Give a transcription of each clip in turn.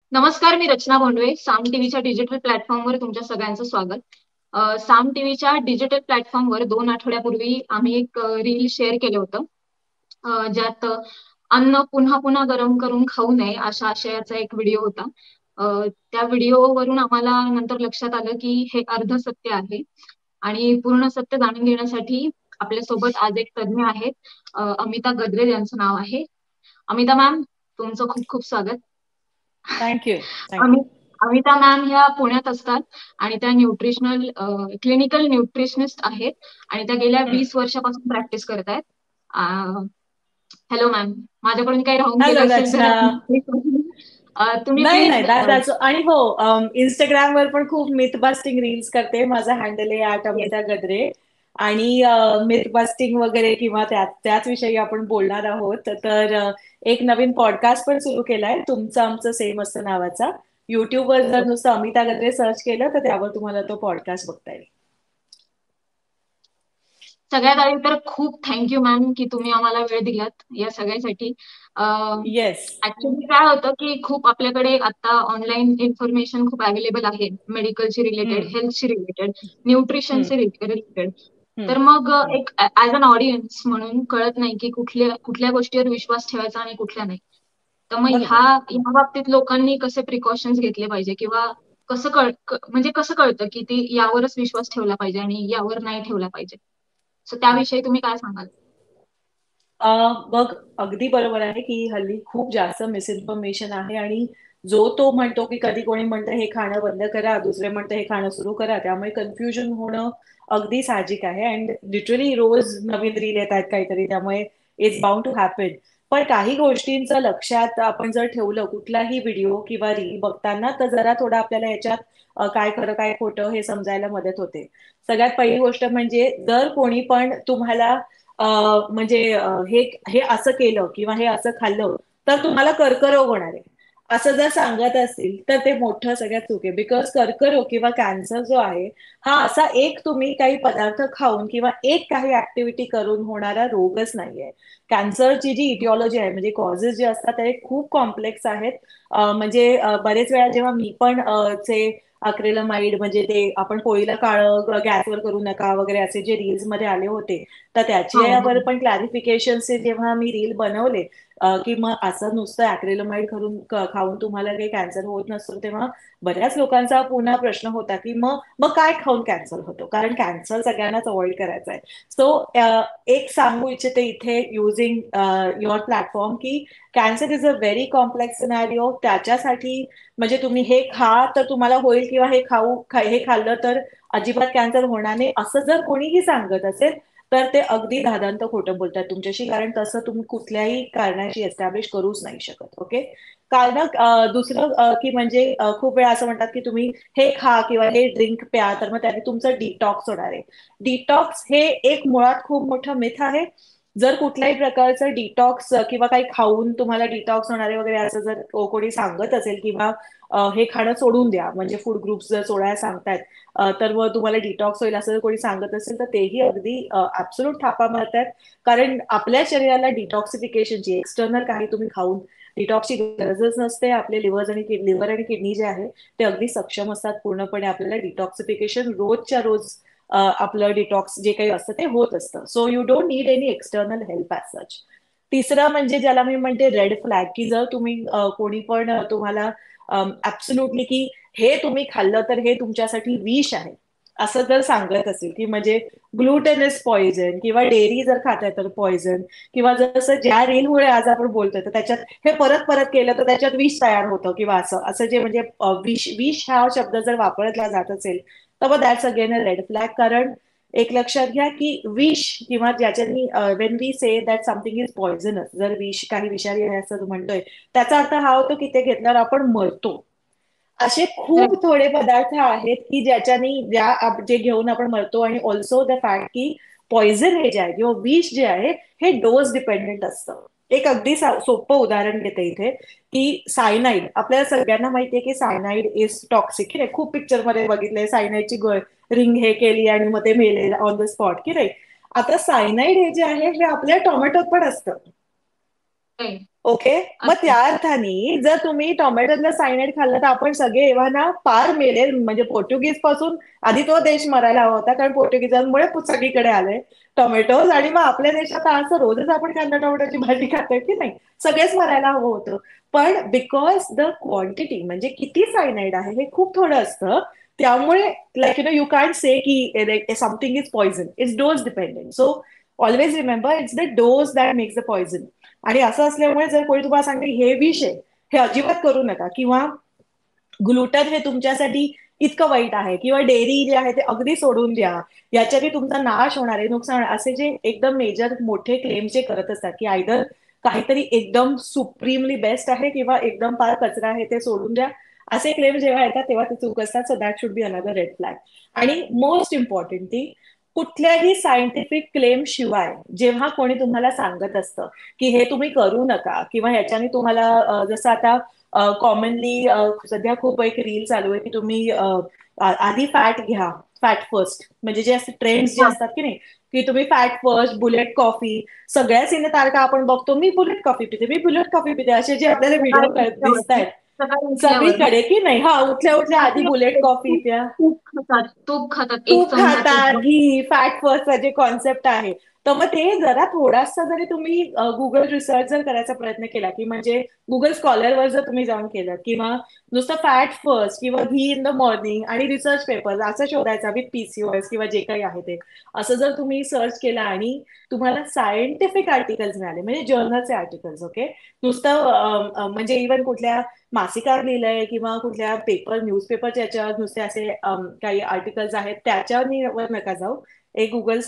नमस्कार, मी रचना भोंडवे. साम टीव्हीच्या डिजिटल प्लॅटफॉर्मवर तुमच्या सगळ्यांचं स्वागत. साम टीव्हीच्या डिजिटल प्लॅटफॉर्मवर 2 आठवड्यापूर्वी आम्ही एक रील शेअर केलं होतं. ज्यात अन्न पुन्हा पुन्हा गरम करून खाऊ नये अशा आशयाचा एक व्हिडिओ होता. त्या व्हिडिओवरून आम्हाला नंतर लक्षात आलं की हे अर्ध सत्य आहे आणि पूर्ण सत्य जाणून घेण्यासाठी आपल्यासोबत आज एक तज्ज्ञ आहेत. अमिता गद्रे यांचं नाव आहे. अमिता मॅम, तुमचं खूप खूप स्वागत. थँक्यू. थँक्यू. अमि अमिता मॅम ह्या पुण्यात असतात आणि त्या क्लिनिकल न्यूट्रिशनिस्ट आहेत आणि त्या गेल्या 20 वर्षापासून प्रॅक्टिस करत आहेत. हॅलो मॅम, माझ्याकडून काही राहून हॅलो गेलं असेल तर रचना. तुम्ही नाही प्लीज. नाही that's आणि हो, इंस्टाग्रामवर पण खूप मिथ बस्टिंग रील्स करते. माझा हँडल आहे येस. @अमिता गद्रे. आणि मिथ बस्टिंग वगैरे किंवा त्याच विषयी आपण बोलणार आहोत. तर एक नवीन पॉडकास्ट पण सुरू केलाय, तुमचं आमचं सेम असतं नावाचा. युट्यूबवर जर नुसतं अमिता गद्रे सर्च केलं तर त्यावर तुम्हाला तो पॉडकास्ट बघता येईल. सगळ्यात आधी तर खूप थँक्यू मॅम की तुम्ही आम्हाला वेळ दिलात या सगळ्यासाठी. येस. ऍक्च्युली काय होतं की खूप आपल्याकडे आता ऑनलाईन इन्फॉर्मेशन खूप अवेलेबल आहे, मेडिकलशी रिलेटेड, हम्म. हेल्थशी रिलेटेड, हम्म. न्यूट्रिशनशी रिलेटेड. हम्म. तर मग हम्म. एक ऍज अन ऑडियन्स म्हणून कळत नाही की कुठल्या कुठल्या गोष्टीवर विश्वास ठेवायचा आणि कुठल्या नाही. तर मग बरोबर. ह्या बाबतीत लोकांनी कसे प्रिकॉशन्स घेतले पाहिजे किंवा म्हणजे कसं कळतं की ती यावरच विश्वास ठेवला पाहिजे आणि यावर नाही ठेवला पाहिजे. सो त्याविषयी तुम्ही काय सांगाल? बघ, अगदी बरोबर आहे की हल्ली खूप जास्त मिसइन्फॉर्मेशन आहे. आणि जो तो म्हणतो की कधी कोणी म्हणतं हे खाणं बंद करा, दुसरे म्हणतं हे खाणं सुरू करा, त्यामुळे कन्फ्युजन होणं अगदी साहजिक आहे. अँड लिटरली रोज नवीन रील येत आहेत काहीतरी, त्यामुळे इट्स बाउंड टू हॅपन. पण काही गोष्टींचं लक्षात आपण जर ठेवलं कुठलाही व्हिडिओ किंवा रील बघताना, तर जरा थोडं आपल्याला याच्यात काय खरं काय खोटं हे समजायला मदत होते. सगळ्यात पहिली गोष्ट म्हणजे, जर कोणी पण तुम्हाला म्हणजे हे हे असं केलं किंवा हे असं खाल्लं तर तुम्हाला कर्करोग होणार आहे असं जर सांगत असतील, तर ते मोठं सगळ्यात चूक आहे. बिकॉज कर्करोग किंवा कॅन्सर जो आहे, हा असा एक तुम्ही काही पदार्थ खाऊन किंवा एक काही ऍक्टिव्हिटी करून होणारा रोगच नाहीये. कॅन्सरची जी इटिओलॉजी आहे, म्हणजे कॉजेस जे असतात ते खूप कॉम्प्लेक्स आहेत. म्हणजे बरेच वेळा जेव्हा मी पण चे अक्रेलमाइड, म्हणजे ते आपण पोळीला काळं गॅसवर करू नका वगैरे असे जे रील्स मध्ये आले होते, तर हो त्याच्यावर हो. पण क्लॅरिफिकेशनचे जेव्हा मी रील बनवले, की मग असं नुसतं अॅक्रिलमाइड करून खाऊन तुम्हाला काही कॅन्सर होत नसतो, तेव्हा बऱ्याच लोकांचा पुन्हा प्रश्न होता की मग मग काय खाऊन कॅन्सर होतो, कारण कॅन्सर सगळ्यांनाच अवॉइड करायचा आहे. सो एक सांगू इच्छिते इथे युझिंग युअर प्लॅटफॉर्म, की cancer is a very complex scenario. त्याच्यासाठी म्हणजे तुम्ही हे खा तर तुम्हाला होईल किंवा हे खाल्लं तर अजिबात कॅन्सर होणार नाही असं जर कोणीही सांगत असेल, तर ते अगदी धादांत खोटं बोलतात तुमच्याशी. कारण तसं तुम्ही कुठल्याही कारणाशी एस्टॅब्लिश करूच नाही शकत. ओके. कारण दुसरं की म्हणजे खूप वेळा असं म्हणतात की तुम्ही हे खा किंवा हे ड्रिंक प्या तर मग त्याने तुमचं डिटॉक्स होणार आहे. डिटॉक्स हे एक मुळात खूप मोठं मिथ आहे. जर कुठल्याही प्रकारचं डिटॉक्स किंवा काही खाऊन तुम्हाला डिटॉक्स होणारे वगैरे असं जर कोणी सांगत असेल, किंवा हे खाणं सोडून द्या म्हणजे फूड ग्रुप्स जर सोडायला सांगतायत, तर मग तुम्हाला डिटॉक्स होईल असं जर कोणी सांगत असेल, तर तेही अगदी ऍब्सोल्यूट थापा मारतायत. कारण आपल्या शरीराला डिटॉक्सिफिकेशनची एक्सटर्नल काही तुम्ही खाऊन डिटॉक्सची गरजच नसते. आपले लिव्हर आणि किडनी जे आहे ते अगदी सक्षम असतात पूर्णपणे आपल्याला डिटॉक्सिफिकेशन रोजच्या रोज आपलं डिटॉक्स जे काही असतं ते होत असतं. So you don't need any external help as such. तिसरं म्हणजे ज्याला मी म्हणते रेड फ्लॅग, की जर तुम्ही कोणी पण तुम्हाला ऍब्सोल्युटली की हे तुम्ही खाल्लं तर हे तुमच्यासाठी विष आहे असं जर सांगत असेल, की म्हणजे ग्लुटेन इज पॉइझन किंवा डेअरी जर खाताय तर पॉइझन, किंवा जसं ज्या रीलमुळे आज आपण बोलतोय तर त्याच्यात हे परत परत केलं तर त्याच्यात विष तयार होतं, किंवा असं असं जे म्हणजे विष विष हा शब्द जर वापरला जात असेल, तर मग that's again a red flag. कारण एक लक्षात घ्या की विष किंवा ज्याच्यानी when we say that something is poisonous, जर विष काही विषारी आहे असं म्हणतोय, त्याचा अर्थ हा होतो की ते घेतल्यावर आपण मरतो. असे खूप Right. थोडे पदार्थ आहेत की जे घेऊन आपण मरतो. आणि ऑल्सो द फॅक्ट की पॉइझन हे जे आहे किंवा विष जे आहे हे डोस डिपेंडेंट असतं. एक अगदी सोपं उदाहरण घेते इथे, की सायनाईड आपल्याला सगळ्यांना माहितीये की सायनाईड इज टॉक्सिक, की नाही? खूप पिक्चर मध्ये बघितलंय सायनाईडची रिंग हे केली आणि मग ते मेले ऑन द स्पॉट, की नाही? आता सायनाईड हे जे आहे हे आपल्या टोमॅटोत पण असतं. Right. ओके. मग अच्छा. त्या अर्थाने जर तुम्ही टोमॅटोतलं सायनाइड खाल्लं तर आपण सगळे एव्हा ना पार मेले, म्हणजे पोर्तुगीज पासून आधी तो देश मरायला हवा होता, कारण पोर्तुगीजांमुळे सगळीकडे आले टोमॅटोज. आणि मग आपल्या देशात असं रोजच आपण कांदा टोमॅटोची भाजी खातोय की नाही, सगळेच मरायला हवं होतं. पण बिकॉज द क्वांटिटी, म्हणजे किती सायनाइड आहे हे खूप थोडं असतं, त्यामुळे लाईक यू कॅन्ट से की something is poison, it's dose dependent. So always remember it's the dose that makes the poison. आणि असं असल्यामुळे जर कोणी तुम्हाला सांगते हे विष आहे, हे अजिबात करू नका, किंवा ग्लुटन हे तुमच्यासाठी इतकं वाईट आहे, किंवा डेअरी जे आहे ते अगदी सोडून द्या, याच्याने तुमचा नाश होणार आहे, नुकसान होणार, असे जे एकदम मेजर मोठे क्लेम जे करत असतात की आयदर काहीतरी एकदम सुप्रीमली बेस्ट आहे किंवा एकदम फार कचरा आहे ते सोडून द्या, असे क्लेम जेव्हा येतात तेव्हा ते चूक असतात. So that should be another red flag. आणि मोस्ट इम्पॉर्टंटली, कुठल्याही सायंटिफिक क्लेम शिवाय जेव्हा कोणी तुम्हाला सांगत असतं की हे तुम्ही करू नका, किंवा ह्याच्याने तुम्हाला जसं आता कॉमनली सध्या खूप एक रील चालू आहे की तुम्ही आधी फॅट घ्या, फॅट फर्स्ट, म्हणजे जे असे ट्रेंड्स जे हा. असतात की नाही, की तुम्ही फॅट फर्स्ट, बुलेट कॉफी, सगळ्या सिने तारखा आपण बघतो, मी बुलेट कॉफी पिते, मी बुलेट कॉफी पिते, असे जे आपल्याला व्हिडिओ सकाळी दिसत उठल्यावरती आहेत सकाळी उठल्यावर ना सगळीकडे की नाही, हा उठल्या उठल्या आधी बुलेट कॉफी तूप प्या, तूप खातात, तूप खातात एक तूप चमचा तूप खातात, बघ. घी, फॅट फर्स्ट जे कॉन्सेप्ट आहे. तर मग ते जरा थोडासा जरी तुम्ही गुगल रिसर्च जर करायचा प्रयत्न केला, की म्हणजे गुगल स्कॉलरवर जर तुम्ही जाऊन केलं, किंवा नुसतं फॅट फर्स्ट किंवा घी इन द मॉर्निंग आणि रिसर्च पेपर असं शोधायचा विथ पीसीओएस किंवा जे काही आहे ते, असं जर तुम्ही सर्च केलं आणि तुम्हाला सायंटिफिक आर्टिकल्स मिळाले, म्हणजे जर्नलचे आर्टिकल्स, ओके, नुसतं म्हणजे इव्हन कुठल्या मासिकात लिहिलंय किंवा कुठल्या पेपर न्यूजपेपरच्या याच्यावर नुसते असे काही आर्टिकल्स आहेत त्याच्यावर नका जाऊ. एक गुगल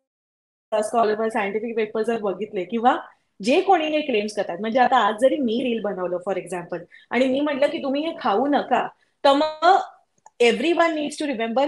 स्कॉलर सायंटिफिक पेपर जर बघितले, किंवा जे कोणी हे क्लेम्स करतात, म्हणजे आता आज जरी मी रील बनवलं फॉर एक्झाम्पल आणि मी म्हटलं की तुम्ही हे खाऊ नका, तर मग everyone needs to remember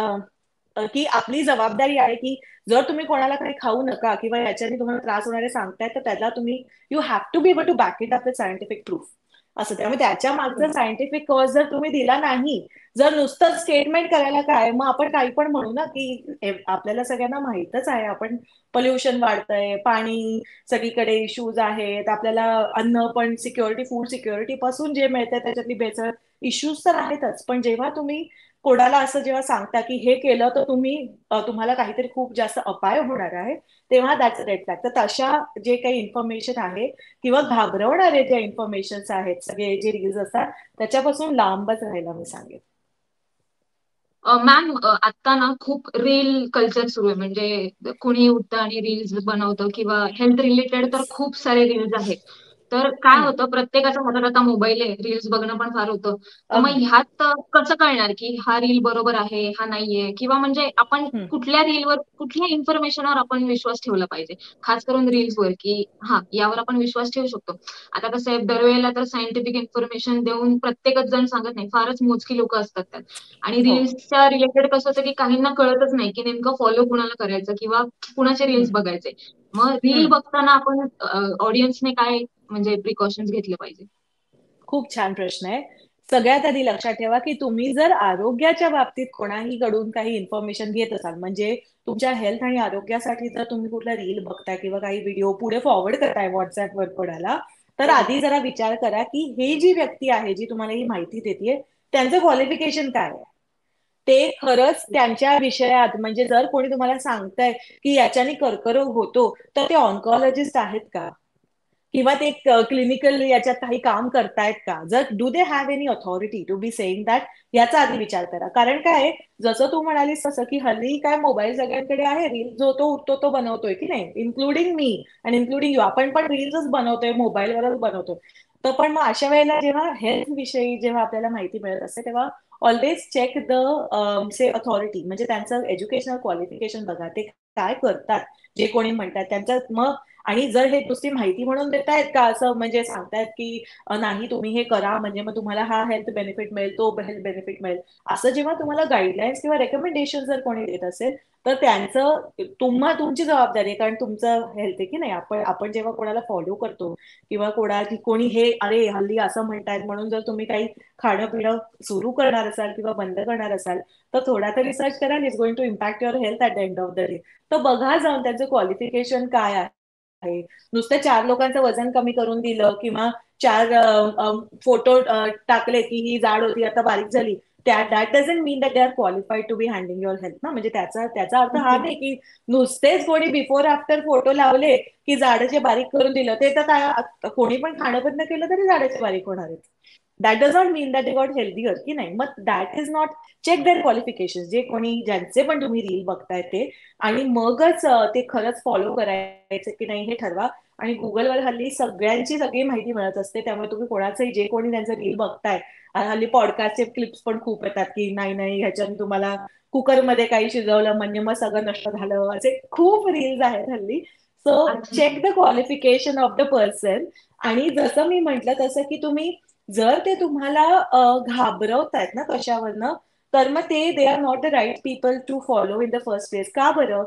की आपली जबाबदारी आहे की जर तुम्ही कोणाला काही खाऊ नका किंवा याच्याने तुम्हाला त्रास होणारे सांगताय, तर त्याला तुम्ही you have to be able to back it up with scientific proof असं. त्यामुळे त्याच्या मागचा सायंटिफिक कॉज जर तुम्ही दिला नाही, जर नुसतं स्टेटमेंट करायला काय, मग आपण काही पण म्हणू ना की आपल्याला सगळ्यांना माहितच आहे आपण पोल्युशन वाढतंय, पाणी सगळीकडे इश्यूज आहेत, आपल्याला अन्न पण सिक्युरिटी, फूड सिक्युरिटी पासून जे मिळतंय त्याच्यातली भेसळ, इश्यूज तर आहेतच. पण जेव्हा तुम्ही कोणाला असं जेव्हा सांगता की हे केलं तर तुम्हाला काहीतरी खूप जास्त अपाय होणार आहे, तेव्हा दॅट्स रेड फ्लॅग. तर तशा जे काही इन्फॉर्मेशन आहे किंवा घाबरवणारे जे इन्फॉर्मेशन आहेत, सगळे जे रील्स असतात, त्याच्यापासून लांबच राहायला मी सांगेन. मॅम, आता ना खूप रील कल्चर सुरू आहे. म्हणजे कोणी उठतं आणि रील्स बनवतं, किंवा हेल्थ रिलेटेड तर खूप सारे रील्स आहेत. तर काय हम्म. होतं, प्रत्येकाच्या हातात आता मोबाईल आहे, रील्स बघणं पण फार होतं. तर मग अगदी. ह्यात कसं कळणार की हा रील बरोबर आहे, हा नाहीये, किंवा म्हणजे आपण हम्म. कुठल्या रीलवर, कुठल्या इन्फॉर्मेशनवर आपण विश्वास ठेवला पाहिजे, खास करून रील्सवर, की हा यावर आपण विश्वास ठेवू शकतो. आता कसं आहे, दरवेळेला तर सायंटिफिक इन्फॉर्मेशन देऊन प्रत्येकच जण सांगत नाही, फारच मोजकी लोक असतात त्यात. आणि हो. रील्सच्या रिलेटेड कसं होतं की काहींना कळतच नाही की नेमकं फॉलो कुणाला करायचं किंवा कुणाचे रील्स हम्म. बघायचे. मग रील हम्म. बघताना आपण ऑडियन्सने काय म्हणजे प्रिकॉशन्स घेतले पाहिजे? खूप छान प्रश्न आहे. सगळ्यात आधी लक्षात ठेवा की तुम्ही जर आरोग्याच्या बाबतीत कोणाही कडून काही इन्फॉर्मेशन घेत असाल, म्हणजे तुमच्या हेल्थ आणि आरोग्यासाठी जर तुम्ही कुठला रील बघताय किंवा काही व्हिडिओ पुढे फॉरवर्ड करताय व्हॉट्सअपवर कोणाला, तर आधी जरा विचार करा की हे जी व्यक्ती आहे जी तुम्हाला ही माहिती देते, त्यांचं क्वालिफिकेशन काय आहे, ते खरंच त्यांच्या विषयात, म्हणजे जर कोणी तुम्हाला सांगताय की याच्याने कर्करोग होतो, तर ते ऑन्कॉलॉजिस्ट आहेत का, किंवा ते क्लिनिकल याच्यात काही काम करतायत का, जर do they have any authority to be saying that, याचा आधी विचार करा. कारण काय आहे, जसं तू म्हणालीस तसं की हल्ली काय मोबाईल सगळ्यांकडे आहे, रील जो तो उठतो तो बनवतोय की नाही, इन्क्लुडिंग मी आणि इन्क्लुडिंग यू, आपण पण रील्सच बनवतोय, मोबाईलवरच बनवतोय. तर पण मग अशा वेळेला जेव्हा हेल्थ विषयी जेव्हा आपल्याला माहिती मिळत असते, तेव्हा always check the say authority, म्हणजे त्यांचं एज्युकेशनल क्वालिफिकेशन बघा, ते काय करतात, जे कोणी म्हणतात त्यांचं. मग आणि जर हे नुसती माहिती म्हणून देतायत का, असं म्हणजे सांगतायत की नाही तुम्ही हे करा म्हणजे मग तुम्हाला हा हेल्थ बेनिफिट मिळेल, तो हेल्थ बेनिफिट मिळेल, असं जेव्हा तुम्हाला गाईडलाईन्स किंवा रेकमेंडेशन जर कोणी देत असेल, तर त्यांचं तुमची जबाबदारी आहे, कारण तुमचं हेल्थ आहे की नाही. आपण जेव्हा कोणाला फॉलो करतो किंवा कोणी हे अरे हल्ली असं म्हणतायत म्हणून जर तुम्ही काही खाणं पिणं सुरू करणार असाल किंवा बंद करणार असाल, तर थोडा तर रिसर्च करा, is going to impact your health at the end of the day. तर बघा जाऊन त्यांचं क्वालिफिकेशन काय आहे, आहे. नुसतं 4 लोकांचं वजन कमी करून दिलं किंवा 4 फोटो टाकले की ही जाड होती आता बारीक झाली, that doesn't mean that they are qualified to be handling your health ना. म्हणजे त्याचा अर्थ हा नाही की नुसतेच कोणी बिफोर आफ्टर फोटो लावले की जाडाचे बारीक करून दिलं, ते तर काय कोणी पण खाणं बंद केलं तरी जाडाचे बारीक होणार आहेत. That does not mean that they got healthier की नाही. मग that is not, check their qualification, जे कोणी ज्यांचे पण तुम्ही रील बघताय ते, आणि मगच ते खरंच फॉलो करायचं की नाही हे ठरवा. आणि गुगलवर हल्ली सगळ्यांची सगळी माहिती मिळत असते, त्यामुळे तुम्ही कोणाचंही, जे कोणी त्यांचं रील बघताय, हल्ली पॉडकास्टचे क्लिप्स पण खूप येतात की नाही नाही ह्याच्याने तुम्हाला कुकरमध्ये काही शिजवलं म्हणजे मग सगळं नष्ट झालं, असे खूप रील्स आहेत हल्ली. सो अच्छा. Check the qualification of the person. आणि जसं मी म्हटलं तसं की तुम्ही जर ते तुम्हाला घाबरवतायत ना कशावरनं, तर मग they are not the right people to follow in the first place. का बरं?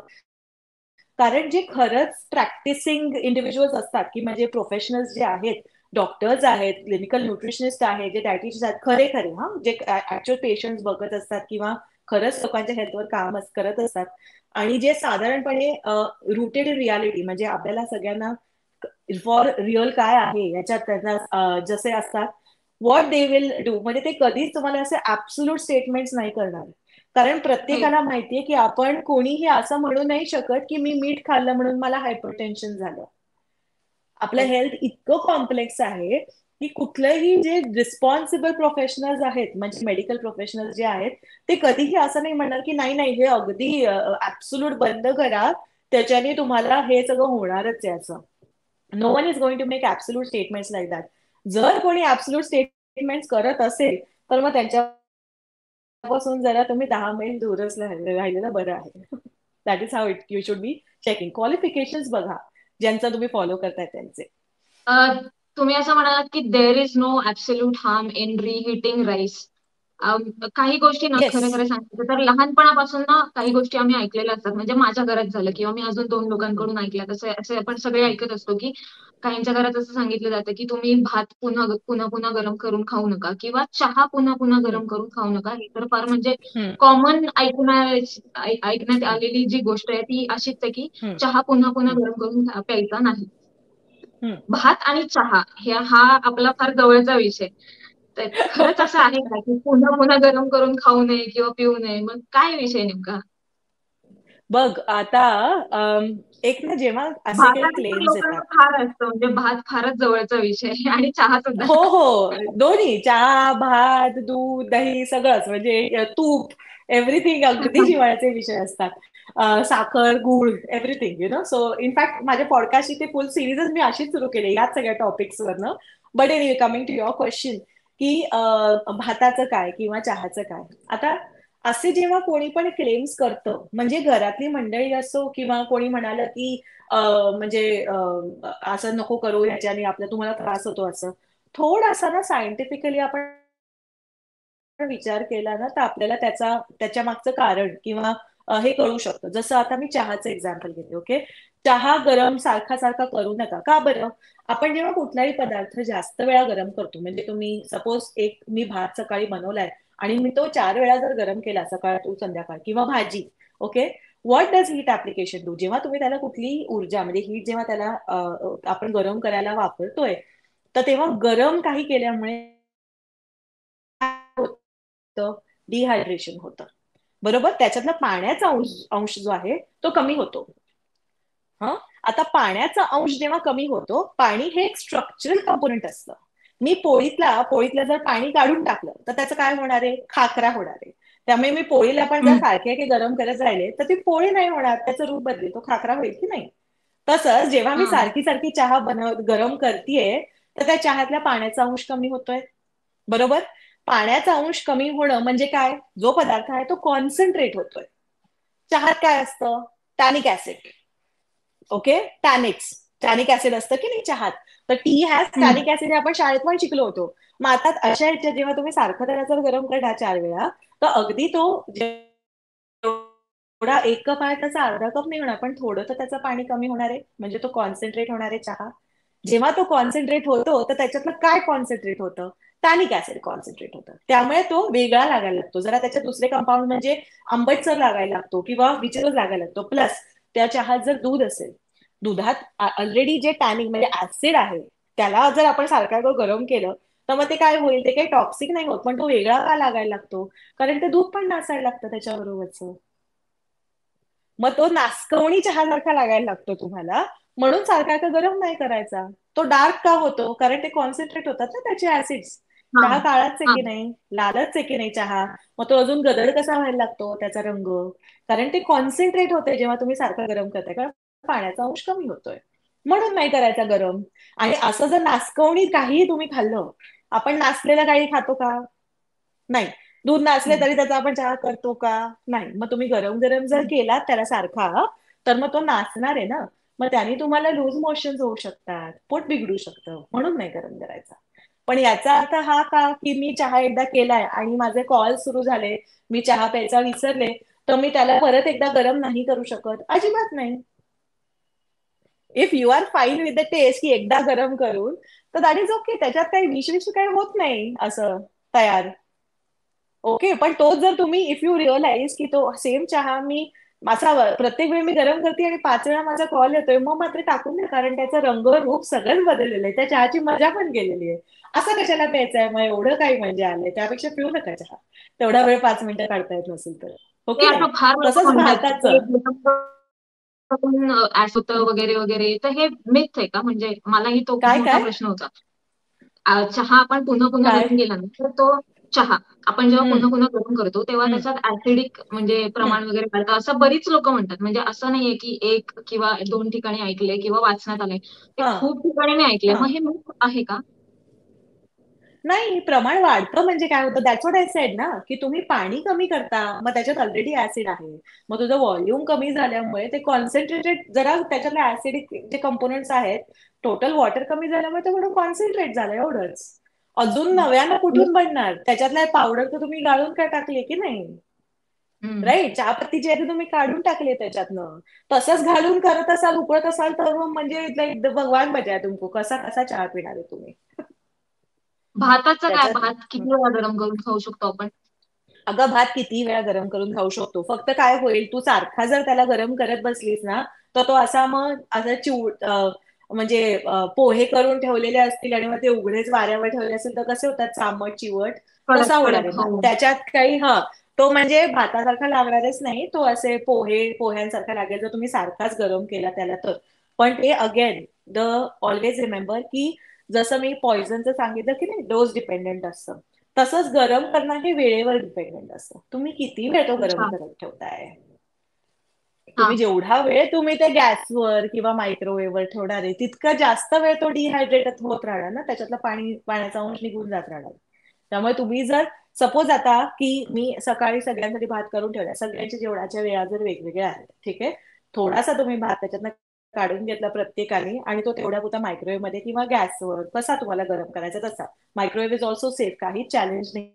कारण जे खरंच प्रॅक्टिसिंग इंडिव्हिज्युअल्स असतात की म्हणजे प्रोफेशनल्स जे आहेत, डॉक्टर्स आहेत, क्लिनिकल न्यूट्रिशनिस्ट आहेत, जे डायटिशियन्स आहेत, खरे खरे हा जे ऍक्च्युअल पेशंट्स बघत असतात किंवा खरंच लोकांच्या हेल्थवर काम करत असतात, आणि जे साधारणपणे रुटेड इन रियालिटी, म्हणजे आपल्याला सगळ्यांना फॉर रिअल काय आहे याच्यात त्यांना जसे असतात, व्हॉट दे विल डू, म्हणजे ते कधीच तुम्हाला असे ऍब्सोल्यूट स्टेटमेंट्स नाही करणार. कारण प्रत्येकाला माहितीये की आपण कोणीही असं म्हणू नाही शकत की मी मीठ खाल्लं म्हणून मला हायपरटेन्शन झालं. आपलं हेल्थ इतकं कॉम्प्लेक्स आहे की कुठलंही जे रिस्पॉन्सिबल प्रोफेशनल्स आहेत, म्हणजे मेडिकल प्रोफेशनल्स जे आहेत, ते कधीही असं नाही म्हणणार की नाही नाही हे अगदी ऍब्सोल्यूट बंद करा, त्याच्याने तुम्हाला हे सगळं होणारच आहे असं. No one is going to make absolute statements like that. जर कोणी ऍब्सोल्यूट स्टेटमेंट्स करत असेल तर मग त्यांच्यापासून जरा तुम्ही 10 मैल दूरच राहिलेलं बरं आहे. That is how it you should be checking qualifications. बघा ज्यांचा तुम्ही फॉलो करताय त्यांचे. अ, तुम्ही असं म्हणालात की there is no absolute harm in reheating rice. काही गोष्टी ना, येस. खरं खरं सांगायचं तर लहानपणापासून ना काही गोष्टी आम्ही ऐकलेल्या असतात. म्हणजे माझ्या घरात झालं किंवा मी अजून 2 लोकांकडून ऐकलं, तसं असं आपण सगळे ऐकत असतो की काहींच्या घरात असं सांगितलं जातं की तुम्ही भात पुन्हा पुन्हा पुन्हा गरम करून खाऊ नका किंवा चहा पुन्हा पुन्हा हम्म, गरम करून खाऊ नका. हे तर फार म्हणजे हम्म, कॉमन ऐकण्यात आलेली जी गोष्ट आहे ती अशीच आहे की हम्म, चहा पुन्हा पुन्हा हम्म, गरम करून प्यायचा नाही. हम्म. भात आणि चहा हा आपला फार जवळचा विषय. तर खरंच असं आहे का की पुन्हा पुन्हा गरम करून खाऊ नये किंवा पिऊ नये? मग काय विषय नेमका? बघ आता, एक ना जेव्हा असे काही भाताचं तर क्लेम्स येतात. लोकांचं फार असतं, म्हणजे भात फारच जवळचा विषय आहे आणि चहा हो सुद्धा. हो, दोन्ही चहा, भात, दूध, दही सगळंच, म्हणजे तूप, एव्हरीथिंग अगदी जिव्हाळ्याचे विषय असतात. साखर, गुळ, एव्हरीथिंग सो इनफॅक्ट माझ्या पॉडकास्टची ते फुल सिरीजच मी अशीच सुरू केली याच सगळ्या टॉपिक्सवरनं. But anyway, coming to your question की भाताचं काय किंवा चहाचं काय. आता असे जेव्हा कोणी पण क्लेम्स करतं, म्हणजे घरातली मंडळी असो किंवा कोणी म्हणालं की म्हणजे असं नको करू ह्याच्याने आपल्या तुम्हाला त्रास होतो, असं थोडासा ना सायंटिफिकली आपण विचार केला ना तर आपल्याला त्याच्या मागचं कारण किंवा हे कळू शकतं. जसं आता मी चहाचं एक्झाम्पल घेते. ओके, चहा गरम सारखा सारखा करू नका. का बरं? आपण जेव्हा कुठलाही पदार्थ जास्त वेळा गरम करतो, म्हणजे तुम्ही सपोज मी भात सकाळी बनवलाय आणि मी तो 4 वेळा जर गरम केला, सकाळ टू संध्याकाळ, किंवा भाजी, okay, what does heat application do? जेव्हा तुम्ही त्याला कुठली ऊर्जा, म्हणजे हीट जेव्हा त्याला आपण गरम करायला वापरतोय, तर तेव्हा गरम काही केल्यामुळे होतं, डिहायड्रेशन होतं. बरोबर, त्याच्यातला पाण्याचा अंश जो आहे तो कमी होतो. हा, आता पाण्याचा अंश जेव्हा कमी होतो, पाणी हे एक स्ट्रक्चरल कंपोनेंट असतं. मी पोळीतलं जर पाणी काढून टाकलं तर त्याचं काय होणार आहे? खाकरा होणार आहे. त्यामुळे मी पोळीला पण जर हम्म. सारखे गरम करत राहिले तर ती पोळी नाही होणार, त्याचं रूप बदलेल, तो खाकरा होईल की नाही. तसंच जेव्हा मी हम्म. सारखी सारखी चहा गरम करतेय तर त्या चहातल्या पाण्याचा अंश कमी होतोय. बरोबर, पाण्याचा अंश कमी होणं म्हणजे काय? जो पदार्थ आहे तो कॉन्सन्ट्रेट होतोय. चहात काय असतं? Tannic acid. Okay, tannic acid असतं की नाही चहात. तर tea has hmm. Tannic acid, हे आपण शाळेत पण शिकलो होतो. मग आता अशा ह्याच्यात जेव्हा तुम्ही सारखं त्याला जर गरम करणार 4 वेळा, तर अगदी तो जेवढा 1 कप आहे त्याचा अर्धा कप नाही होणार, पण थोडं तर त्याचं पाणी कमी होणार आहे, म्हणजे तो कॉन्सन्ट्रेट होणार आहे चहा. जेव्हा तो कॉन्सन्ट्रेट होतो तर त्याच्यातलं काय कॉन्सन्ट्रेट होतं? टॅनिक ऍसिड कॉन्सन्ट्रेट होतं. त्यामुळे तो वेगळा लागायला लागतो, जरा त्याच्यात दुसरे कंपाऊंड म्हणजे आंबटसर लागायला लागतो किंवा विचित्र लागायला लागतो. प्लस त्या चहात जर दूध असेल, दुधात ऑलरेडी जे टॅनिंग म्हणजे ऍसिड आहे त्याला जर आपण सारखा गरम केलं तर मग ते काय होईल, ते काही टॉक्सिक नाही होत, पण तो वेगळा का लागायला लागतो? कारण ते दूध पण नासायला लागतं त्याच्याबरोबरच. मग तो नासकवणी चहासारखा लागायला लागतो तुम्हाला, म्हणून सारखा गरम नाही करायचा. तो डार्क का होतो? कारण ते कॉन्सन्ट्रेट होतात ना त्याचे ऍसिड्स. हा चहा काळाच आहे हा की नाही, लालच आहे की नाही चहा, मग तो अजून गडद कसा व्हायला लागतो त्याचा रंग? कारण ते कॉन्सन्ट्रेट होते जेव्हा तुम्ही सारखं गरम करताय, कारण पाण्याचा अंश कमी होतोय, म्हणून नाही करायचा गरम. आणि असं जर नासकवणी काहीही तुम्ही खाल्लं, आपण नासलेलं काही खातो का? नाही. दूध नासले तरी त्याचा आपण चहा करतो का? नाही. मग तुम्ही गरम गरम जर केलात त्याला सारखा, तर मग तो नासणार आहे ना. मग त्याने तुम्हाला लूज मोशन होऊ शकतात, पोट बिघडू शकतं, म्हणून नाही गरम करायचा. पण याचा अर्थ हा का की मी चहा एकदा केलाय आणि माझे कॉल सुरू झाले, मी चहा प्यायचा विसरले, तर मी त्याला परत एकदा गरम नाही करू शकत? अजिबात नाही. If you are fine with the taste की एकदा गरम करून, तर दॅट इज ओके, त्याच्यात काही विष काही होत नाही असं तयार. ओके, पण तोच जर तुम्ही इफ यू रिअलाइज की तो सेम चहा मी माझा प्रत्येक वेळी मी गरम करते आणि 5 वेळा माझा कॉल येतोय, मग मात्र टाकून द्या, कारण त्याचं रंग रूप सगळंच बदललेलं आहे, त्या चहाची मजा पण गेलेली आहे. असं कशाला प्यायचं आहे? मग एवढं काही म्हणजे आलंय त्यापेक्षा पिऊ नका चहा, तेवढा वेळ 5 मिनिटं काढता येत नसेल तर. हो ते की नाही? असं फार लोक तसंच म्हणतात की ते भाताचं. ऍस होतं वगैरे वगैरे, तर हे मिथ आहे का? म्हणजे मलाही तो खूप काय मोठा काय प्रश्न होता. चहा आपण पुन्हा पुन्हा काय गरम केला ना, तर तो चहा आपण जेव्हा हम्म पुन्हा पुन्हा गरम करतो तेव्हा हम्म त्याच्यात ऍसिडिक म्हणजे हम्म प्रमाण वगैरे वाढतं, असं बरीच लोक म्हणतात. म्हणजे असं नाहीये की एक किंवा दोन ठिकाणी ऐकलंय किंवा वाचण्यात आलंय, ते हा खूप ठिकाणी मी ऐकलंय. हा मग हे मिथ आहे का? नाही, प्रमाण वाढतं म्हणजे काय होतं, दॅट्स व्हॉट आय सेड ना, की तुम्ही पाणी कमी करता, मग त्याच्यात ऑलरेडी ऍसिड आहे. मग तुझं व्हॉल्यूम कमी झाल्यामुळे ते कॉन्सन्ट्रेटेड जरा त्याच्यातले ऍसिडिक जे कंपोनेंट्स आहेत, टोटल वॉटर कमी झाल्यामुळे ते थोडं कॉन्सन्ट्रेट झालं एवढंच. अजून नव्यानं कुठून बनणार? त्याच्यातल्या पावडर तर तुम्ही गाळून काय टाकली की नाही? हम्म. राईट, चहापत्तीची आहे ती तुम्ही काढून टाकली त्याच्यातनं. तसंच घालून करत असाल, उकळत असाल, तर मग म्हणजे लाईक भगवान मजा आहे तुमको, कसा कसा चहा पिणार आहे तुम्ही भाताचं काय? त्याच्यात. भात किती वेळा गरम करून खाऊ शकतो आपण? अगं, भात किती वेळा गरम करून खाऊ शकतो, फक्त काय होईल, तू सारखा जर त्याला गरम करत बसलीस ना, तर तो असा मग असं म्हणजे पोहे करून ठेवलेले असतील आणि मग ते उघडेच वाऱ्यावर ठेवले असेल तर कसे होतात, चामट चिवट, कडक तसा होणार कडक, आहे भात. हो. त्याच्यात काही तो म्हणजे भातासारखा लागणारच नाही, तो असे पोह्यांसारखा लागेल जर तुम्ही सारखाच गरम केला त्याला तर. पण ते अगेन द ऑलवेज रिमेंबर की जसं मी पॉइझनचं सांगितलं की नाही, डोस डिपेंडेंट असतं, तसंच गरम करणं हे वेळेवर डिपेंडेंट असतं. तुम्ही किती वेळ तो गरम अच्छा. करत ठेवताय. हा. तुम्ही जेवढा वेळ तुम्ही ते गॅसवर किंवा मायक्रोवेव्हवर ठेवणार आहे, तितका जास्त वेळ तो डिहायड्रेट होत राहणार ना, त्याच्यातलं पाण्याचा अंश निघून जात राहणार. त्यामुळे तुम्ही जर सपोज आता की मी सकाळी सगळ्यांसाठी भात करून ठेवला, सगळ्यांच्या जेवणाच्या वेळा जर वेगवेगळ्या आहेत, ठीक आहे, थोडासा तुम्ही भात त्याच्यातनं काढून घेतला प्रत्येकाने आणि तो तेवढ्या पुरता मायक्रोवेव्ह मध्ये किंवा गॅसवर कसा तुम्हाला गरम करायचा तसा. मायक्रोवेव्ह इज ऑल्सो सेफ, काही चॅलेंज नाही.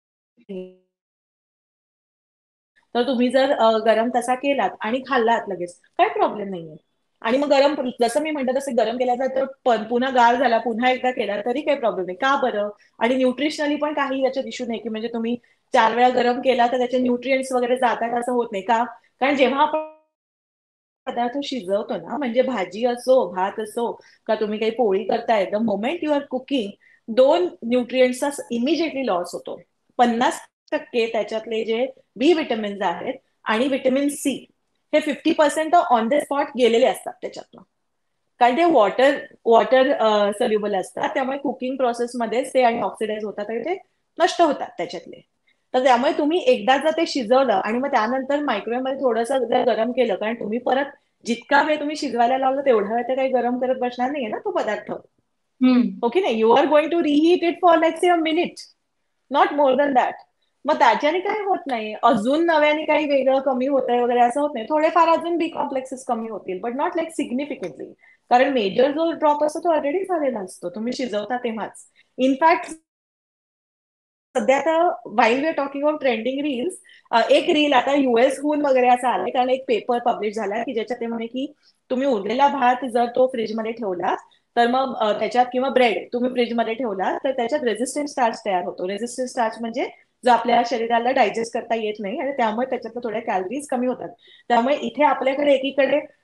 तर तुम्ही जर गरम तसा केलात आणि खाल्लात लगेच, काही प्रॉब्लेम नाहीये. आणि मग गरम जसं मी म्हणतो तसं गरम केल्याचा तर पुन्हा गार झाला, पुन्हा एकदा केला तरी काही प्रॉब्लेम नाही, का बरं? आणि न्यूट्रिशनली पण काही याच्यात इश्यू नाही की म्हणजे तुम्ही 4 वेळा गरम केला तर त्याचे न्यूट्रिएंट्स वगैरे जातात असं होत नाही का? कारण जेव्हा आपण पदार्थ शिजवतो ना, म्हणजे भाजी असो भात असो का तुम्ही काही पोळी करताय, the moment you are cooking, 2 न्यूट्रिएंट्सचा इमिजिएटली लॉस होतो. 50% त्याच्यातले जे बी विटॅमिन्स आहेत आणि विटॅमिन सी, हे 50% ऑन द स्पॉट गेलेले असतात त्याच्यातनं. कारण ते वॉटर वॉटर सोल्युबल असतात, त्यामुळे कुकिंग प्रोसेसमध्येच ते आणि ऑक्सिडाइज होतात आणि ते नष्ट होतात त्याच्यातले. तर त्यामुळे तुम्ही एकदा जर ते शिजवलं आणि मग त्यानंतर मायक्रोवेव्ह मध्ये थोडंसं जर गरम केलं, कारण तुम्ही परत जितका वेळ तुम्ही शिजवायला लावलं तेवढा वेळ ते काही गरम करत बसणार नाहीये ना तो पदार्थ. हम्म. ओके नाही, you are going to reheat it for let's say a minute, not more than that. मग त्याच्याने काही होत नाही, अजून नव्याने काही वेगळं कमी होत आहे वगैरे असं होत नाही. थोडेफार अजून बी कॉम्प्लेक्सेस कमी होतील, बट नॉट लाईक सिग्निफिकंटली. कारण मेजर जो ड्रॉप असतो तो ऑलरेडी झालेला असतो तुम्ही शिजवता तेव्हाच. इनफॅक्ट सध्या तर while we are talking on trending reels, एक रील आता युएस हून वगैरे असं आलंय, कारण एक पेपर पब्लिश झालाय की ज्याच्यात ते म्हणे की तुम्ही उरलेला भात जर तो फ्रीजमध्ये ठेवला तर मग त्याच्यात, किंवा ब्रेड तुम्ही फ्रीजमध्ये ठेवला तर त्याच्यात रेझिस्टंट स्टार्च तयार होतो. रेझिस्टंट स्टार्च म्हणजे जो आपल्या शरीराला डायजेस्ट करता येत नाही आणि त्यामुळे त्याच्यातल्या थोड्या कॅलरीज कमी होतात. त्यामुळे इथे आपल्याकडे एकीकडे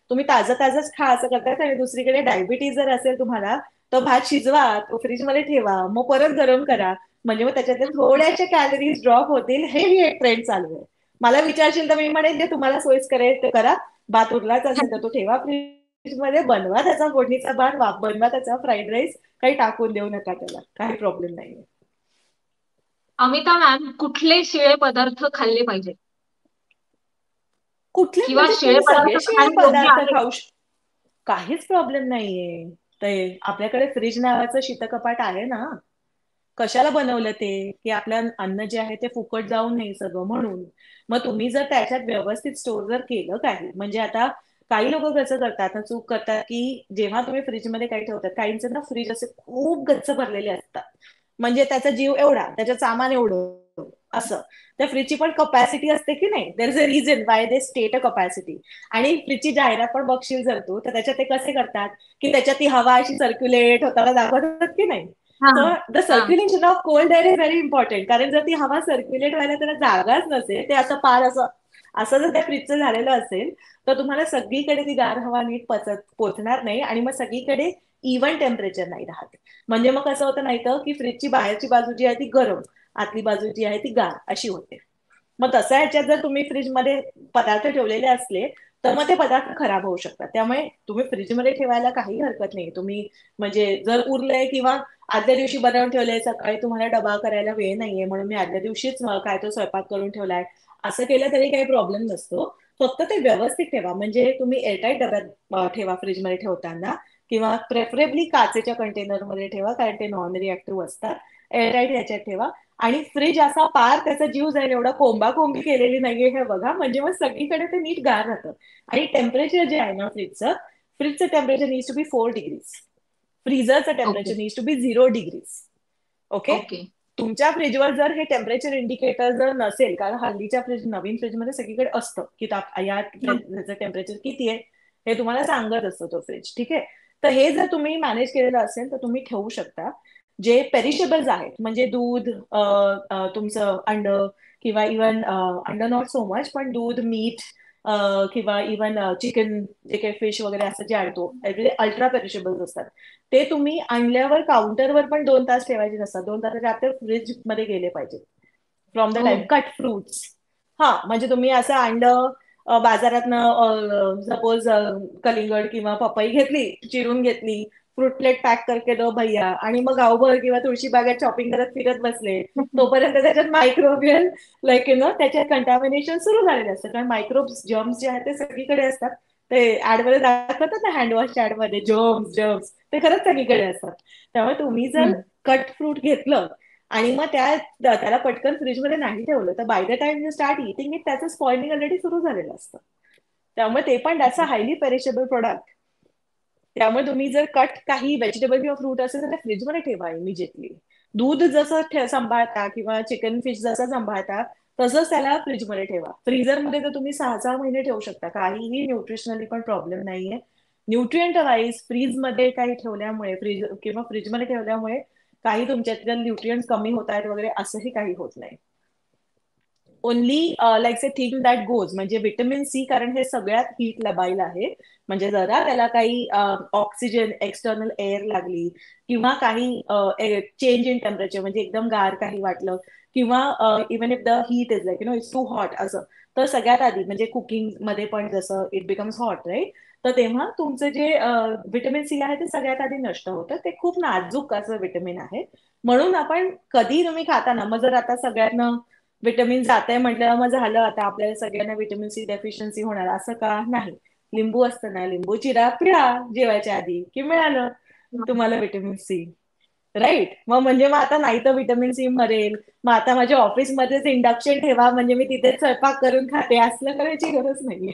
तुम्ही ताजं ताजंच खा असं करतात. आणि दुसरीकडे डायबिटीज जर असेल तुम्हाला, तर भात शिजवा, तो फ्रीजमध्ये ठेवा, मग परत गरम करा, म्हणजे मग त्याच्यातले थोड्याशा कॅलरीज ड्रॉप होतील. हे ही एक ट्रेंड चालू आहे. मला विचारशील तर मी म्हणेन, जे तुम्हाला सोयीस्कर आहे ते करा. भात उरलाच असेल तर तो ठेवा फ्रीज मध्ये, बनवा त्याचा फोडणीचा भात, बनवा त्याचा फ्राईड राईस, काही टाकून देऊ नका त्याला, काही प्रॉब्लेम नाहीये. अमिता मॅम, कुठले शिळे पदार्थ खाल्ले पाहिजे कुठले किंवा म्हणजे शिळे तुम्ही सगळे पदार्थ शिळे खाणे योग्य पदार्थ आहे? खाऊ काहीच प्रॉब्लेम नाहीये. ते आपल्याकडे फ्रीज नावाचं शीतकपाट आहे ना. कशाला बनवलं ते, की आपलं अन्न जे आहे ते फुकट जाऊ नये सगळं म्हणून. मग तुम्ही जर त्याच्यात व्यवस्थित स्टोअर जर केलं काही, म्हणजे आता काही लोक कसं करतात ना, चूक करतात, की जेव्हा तुम्ही फ्रीजमध्ये काही ठेवतात, काहींचे ना फ्रीज असे खूप गच्च भरलेले असतात, म्हणजे त्याचा जीव एवढा, त्याचं सामान एवढं असं. त्या फ्रीजची पण कपॅसिटी असते की नाही, there is a reason why they state a capacity. आणि फ्रीजची जाहिरात पण बघशील जर तू, तर त्याच्यात ते कसे करतात, की त्याच्यात ती हवा अशी सर्क्युलेट होताना दाखवतात की नाही. हा सो द हा. Circulation of cold air is very important. कारण जर ती हवा सर्क्युलेट व्हायला त्याला जागाच नसेल, ते असं पार असं असं जर त्या फ्रीजचं झालेलं असेल, तर तुम्हाला सगळीकडे ती गार हवा नीट पोचणार नाही, आणि मग सगळीकडे इव्हन टेम्परेचर नाही राहत. म्हणजे मग कसं होतं नाही तर, की फ्रीजची बाहेरची बाजू जी आहे ती गरम, आतली बाजू जी आहे ती गार अशी होते. मग तसं ह्याच्यात जर तुम्ही फ्रीजमध्ये पदार्थ ठेवलेले असले, तर मग ते पदार्थ खराब होऊ शकतात. त्यामुळे तुम्ही फ्रीजमध्ये ठेवायला काही हरकत नाही. तुम्ही म्हणजे जर उरलंय किंवा आदल्या दिवशी बनवून ठेवलंय, सकाळी तुम्हाला डबा करायला वेळ नाहीये म्हणून मी आदल्या दिवशीच काय तो स्वयंपाक करून ठेवलाय, असं केलं तरी काही प्रॉब्लेम नसतो. फक्त ते व्यवस्थित ठेवा, म्हणजे तुम्ही एअरटाईट डब्यात ठेवा फ्रीजमध्ये ठेवताना, किंवा प्रेफरेबली काचेच्या कंटेनरमध्ये ठेवा, कारण ते नॉन रिॲक्टिव्ह असतात. एअरटाईट याच्यात ठेवा. आणि फ्रीज असा पार त्याचा जीव जाईल एवढा कोंबाकोंबी केलेली नाहीये हे बघा, म्हणजे मग सगळीकडे ते नीट गार राहतं. आणि टेम्परेचर जे आहे ना फ्रीजचं temperature needs to be 4 degrees. फ्रीझरचं okay. Temperature needs to be 0 degrees. Okay. Okay. तुमच्या फ्रीजवर जर हे टेम्परेचर इंडिकेटर जर नसेल, कारण हल्लीच्या नवीन फ्रीजमध्ये सगळीकडे असतं की या त्याचं टेम्परेचर किती आहे हे तुम्हाला सांगत असतो तो फ्रीज, ठीक आहे. तर हे जर तुम्ही मॅनेज केलेलं असेल तर तुम्ही ठेवू शकता. जे पेरिशेबल्स आहेत, म्हणजे दूध, तुमचं अंड, किंवा इवन अंड नॉट सो मच, पण दूध, मीठ, किंवा इवन चिकन, जे काही फिश वगैरे असं जे आणतो, अल्ट्रा पेरिशेबल्स असतात. ते तुम्ही आणल्यावर काउंटरवर पण 2 तास ठेवायचे नसतात, 2 तासाच्या आत फ्रीज मध्ये गेले पाहिजे. फ्रॉम द हो. Time cut fruits. हा, म्हणजे तुम्ही असं आणलं बाजारातनं, सपोज कलिंगड किंवा पपई घेतली, चिरून घेतली, फ्रूट प्लेट पॅक करके दो भैया, आणि मग गावभर किंवा तुळशी बागेत शॉपिंग करत फिरत बसले, तोपर्यंत त्याच्यात मायक्रोबियल त्याच्यात कंटॅमिनेशन सुरू झालेलं असतं. कारण मायक्रोब्स, जर्म्स जे आहेत ते सगळीकडे असतात. ते ऍड मध्ये दाखवतात ना, हँडवॉशच्या ऍड मध्ये, जर्म्स जर्म्स ते खरंच सगळीकडे असतात. त्यामुळे तुम्ही जर हम्म. कट फ्रूट घेतलं आणि मग त्याला पटकन फ्रीजमध्ये नाही ठेवलं, तर by the time you start eating it, त्याचं स्पॉइलिंग ऑलरेडी सुरू झालेलं असतं. त्यामुळे ते पण त्याचा हायली पेरिशेबल प्रोडक्ट. त्यामुळे तुम्ही जर कट काही व्हेजिटेबल किंवा फ्रूट असेल तर ते फ्रीजमध्ये ठेवा इमिजिएटली. दूध जसं सांभाळता किंवा चिकन फिश जसं सांभाळता, तसंच त्याला फ्रीजमध्ये ठेवा. फ्रीझरमध्ये तर तुम्ही 6 6 महिने ठेवू शकता, काहीही न्यूट्रिशनली पण प्रॉब्लेम नाहीये. न्यूट्रिएंट वाईज फ्रीजमध्ये काही ठेवल्यामुळे, किंवा फ्रीजमध्ये ठेवल्यामुळे काही तुमच्यातल्या न्यूट्रिएंट्स कमी होत आहेत वगैरे असंही काही होत नाही. Only like a thing that goes, म्हणजे व्हिटॅमिन सी, कारण हे सगळ्यात हीट लबाईल आहे. म्हणजे जरा त्याला काही ऑक्सिजन, एक्सटर्नल एअर लागली, किंवा काही चेंज इन टेम्परेचर, म्हणजे एकदम गार काही वाटलं, किंवा even if the heat is like it's too hot असं, तर सगळ्यात आधी म्हणजे कुकिंग मध्ये पण जसं इट बिकम्स हॉट, राईट. तर तेव्हा तुमचं जे व्हिटॅमिन सी आहे ते सगळ्यात आधी नष्ट होतं. ते खूप नाजूक असं व्हिटॅमिन आहे. म्हणून आपण कधी तुम्ही खाताना, मग जर आता सगळ्यांना व्हिटॅमिन जात आहे म्हटलं, मग झालं आता आपल्याला सगळ्यांना व्हिटॅमिन सी डेफिशियन्सी होणार असं का नाही. लिंबू असतं ना, लिंबू चिरा पिळा जेवायच्या आधी, की मिळालं तुम्हाला व्हिटॅमिन सी, राईट. मग म्हणजे मग आता नाही तर व्हिटॅमिन सी मरेल, मग आता माझ्या ऑफिसमध्येच इंडक्शन ठेवा म्हणजे मी तिथेच स्वयंपाक करून खाते, असलं करायची गरज नाहीये.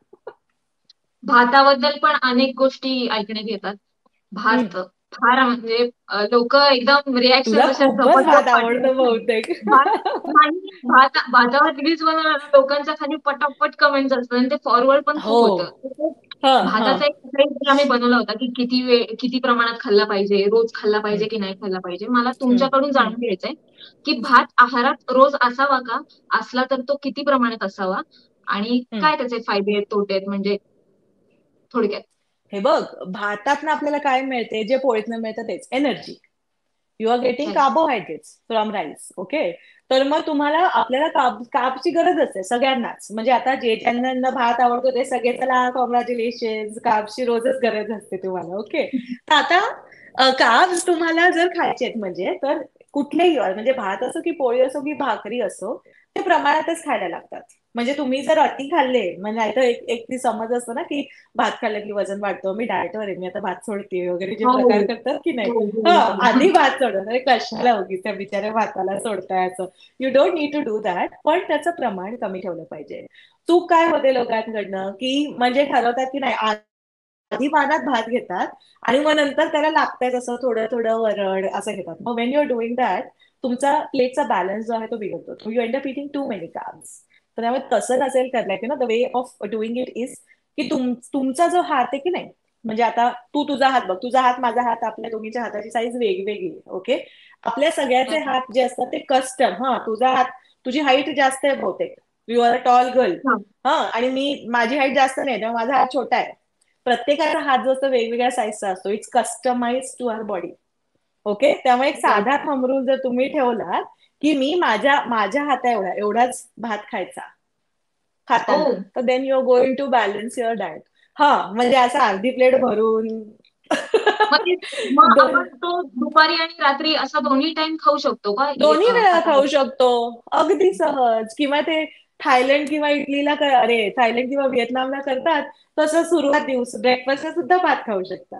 भाताबद्दल पण अनेक गोष्टी ऐकण्यात येतात. भात फार म्हणजे लोक एकदम रिॲक्शन तुला जशा खूपच भात जबरदस्त आवडतो वाटतात. बहुतेक. भात नाही, भातावर रील्स बनवणाऱ्या लोकांच्या खाली पटापट कमेंट्स असतात आणि ते फॉरवर्ड पण हो. खूप होतं. हा हा. भाताचा एक ट्रेंड आम्ही बनवला होता की किती प्रमाणात खाल्ला पाहिजे, रोज खाल्ला पाहिजे हम्म, की नाही खाल्ला पाहिजे. मला हम्म, तुमच्याकडून हम्म, जाणून घ्यायचंय की भात आहारात रोज असावा का? असला तर तो किती प्रमाणात असावा आणि हम्म. काय त्याचे फायदे आहेत, तोटे आहेत, म्हणजे थोडक्यात. हे बघ, भातात आपल्याला काय मिळते, जे पोळीतनं मिळतं तेच energy. You are getting right. Carbohydrates from rice. Okay. तर मग तुम्हाला आपल्याला कापची गरज असते सगळ्यांनाच. म्हणजे आता जे ज्यांना भात आवडतो ते सगळे, चला कॉंग्रॅच्युलेशन, कापची रोजच गरज असते तुम्हाला. ओके. तर आता काब्स तुम्हाला जर खायचे आहेत म्हणजे, तर कुठलेही म्हणजे भात असो की पोळी असो की भाकरी असो, ते प्रमाणातच खायला लागतात. म्हणजे तुम्ही जर अति खाल्ले, म्हणजे नाहीतर एक एक ती समज असतो ना की भात खाल्लं की वजन वाढतं, मी डाएटवर आहे, मी आता भात सोडते वगैरे जे हो प्रकार करतात की नाही. हो हो हा, हो. आधी भात सोडत, अरे कशाला उगीच त्या बिचाऱ्या भाताला सोडताय असं. You don't need to do that, पण त्याचं प्रमाण कमी ठेवलं पाहिजे. चूक काय होते लोकांकडनं, की म्हणजे ठरवतात की नाही, आधी पानात भात घेतात आणि मग नंतर त्याला लागतंय तसं थोडं थोडं वरण असं घेतात. मग when you are doing that, तुमचा प्लेटचा बॅलन्स जो आहे तो बिघडतो. You end up eating too many carbs. तर त्यामुळे तसं नसेल करणार की ना, the way of doing it is की तुमचा जो हात आहे की नाही, म्हणजे आता तू तुझा हात बघ, तुझा हात माझा हात, आपल्या दोघींच्या हाताची साईज वेगवेगळी. ओके. आपल्या सगळ्याचे हात जे असतात ते कस्टम. हा, तुझा हात, तुझी हाईट जास्त आहे बहुतेक, you are a tall girl. हा. हा, आणि माझी हाईट जास्त नाही तेव्हा माझा हात छोटा आहे. प्रत्येकाचा हात जो असतो वेगवेगळ्या साईजचा असतो. It's customize to our body. Okay. त्यामुळे एक राईट. साधा थंब रूल जर तुम्ही ठेवला की मी माझ्या माझ्या हाता एवढाच भात खायचा ओ. खाताना, तर then you are going to balance your diet. हा, म्हणजे असं अर्धी प्लेट भरून मग ते, मग दोन आपण तो दुपारी आणि रात्री असा दोन्ही टाइम खाऊ शकतो का दोन्ही वेळा खाऊ हातामध्ये? शकतो, अगदी सहज. किंवा ते थायलंड किंवा इटलीला अरे थायलंड किंवा व्हिएतनामला करतात तसं सुरुवात दिवस ब्रेकफास्टला सुद्धा भात खाऊ शकता.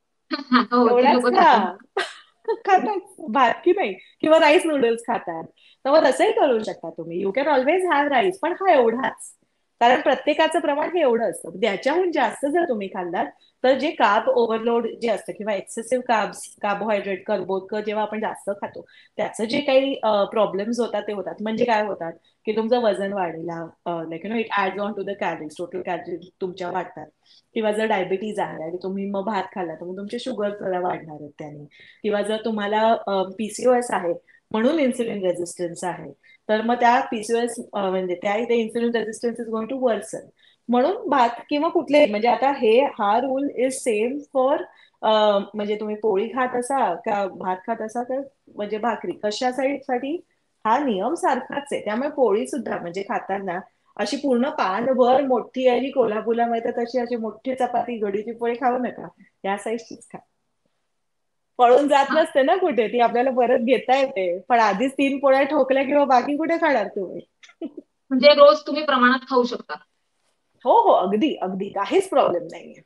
हो, ती एवढाच लोक खा. खातात. खातात भात की नाही, किंवा राईस नूडल्स खातात. तर मग तसंही करू शकता तुम्ही. You can always have rice, पण हा एवढाच. कारण प्रत्येकाचं प्रमाण हे एवढं असतं. त्याच्याहून जास्त जर तुम्ही खाल्लात, तर जे कार्ब ओव्हरलोड जे असतं किंवा एक्सेसिव्ह कार्बोहायड्रेट कर्बोदक जेव्हा आपण जास्त खातो, त्याचं जे काही प्रॉब्लेम्स होतात ते होतात. म्हणजे काय होतात, की तुमचं वजन वाढेला, like it adds on to the calories, total calories तुमच्या वाढतात. किंवा जर डायबिटीज आहे आणि तुम्ही मग भात खाल्ला, तर मग तुमचे शुगर वाढणार आहेत त्याने. किंवा जर तुम्हाला पीसीओएस आहे म्हणून इन्सुलिन रेझिस्टन्स आहे, तर मग त्या पीसीओएस म्हणजे त्या इथे insulin resistance is going to worsen. म्हणून भात किंवा कुठले, म्हणजे आता हा रूल इज सेम फॉर, म्हणजे तुम्ही पोळी खात असा का भात खात असा, तर म्हणजे भाकरी कशासाठी, हा नियम सारखाच आहे. त्यामुळे पोळी सुद्धा म्हणजे खाताना अशी पूर्ण पानभर मोठी आहे जी कोल्हापूरला मिळतात तशी अशी मोठी चपाती घडीची पोळी खाऊ नका. या साईजचीच खा. पळून जात हा, नसते ना कुठे, ती आपल्याला परत घेता येते. पण आधीच 3 पोळ्या ठोकल्या किंवा बाकी कुठे खाणार तुम्ही. म्हणजे रोज तुम्ही प्रमाणात खाऊ शकता. हो हो, अगदी अगदी काहीच प्रॉब्लेम नाहीये.